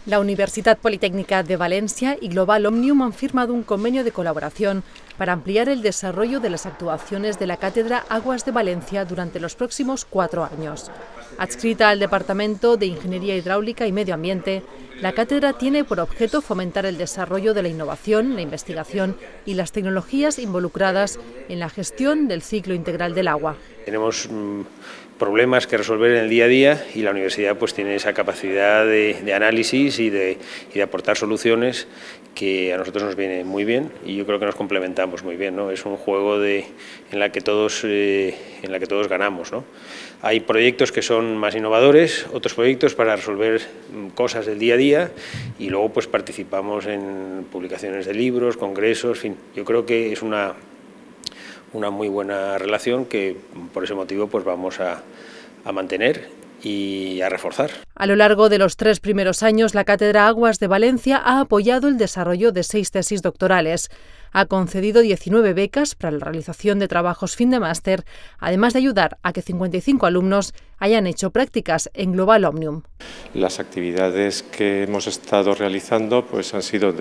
La Universitat Politécnica de Valencia y Global Omnium han firmado un convenio de colaboración para ampliar el desarrollo de las actuaciones de la Cátedra Aguas de Valencia durante los próximos 4 años. Adscrita al Departamento de Ingeniería Hidráulica y Medio Ambiente, la cátedra tiene por objeto fomentar el desarrollo de la innovación, la investigación y las tecnologías involucradas en la gestión del ciclo integral del agua. Tenemos problemas que resolver en el día a día y la universidad pues tiene esa capacidad de análisis y de aportar soluciones que a nosotros nos viene muy bien y yo creo que nos complementamos muy bien, ¿no? Es un juego en la que todos ganamos, ¿no? Hay proyectos que son más innovadores, otros proyectos para resolver cosas del día a día y luego pues participamos en publicaciones de libros, congresos, en fin, yo creo que es una muy buena relación que por ese motivo pues vamos a mantener y a reforzar. A lo largo de los 3 primeros años, la Cátedra Aguas de Valencia ha apoyado el desarrollo de 6 tesis doctorales. Ha concedido 19 becas para la realización de trabajos fin de máster, además de ayudar a que 55 alumnos hayan hecho prácticas en Global Omnium. Las actividades que hemos estado realizando pues han sido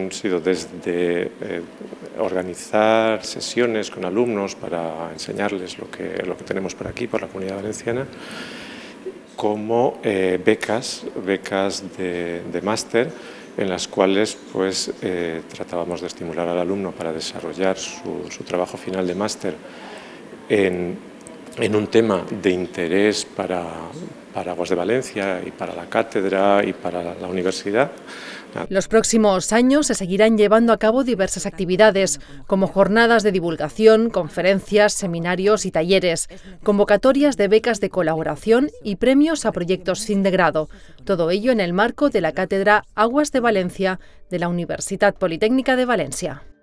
desde organizar sesiones con alumnos para enseñarles lo que tenemos por aquí, por la Comunidad Valenciana, como becas de máster en las cuales pues, tratábamos de estimular al alumno para desarrollar su trabajo final de máster en un tema de interés para Aguas de Valencia y para la cátedra y para la universidad. Los próximos años se seguirán llevando a cabo diversas actividades, como jornadas de divulgación, conferencias, seminarios y talleres, convocatorias de becas de colaboración y premios a proyectos fin de grado. Todo ello en el marco de la Cátedra Aguas de Valencia de la Universitat Politécnica de Valencia.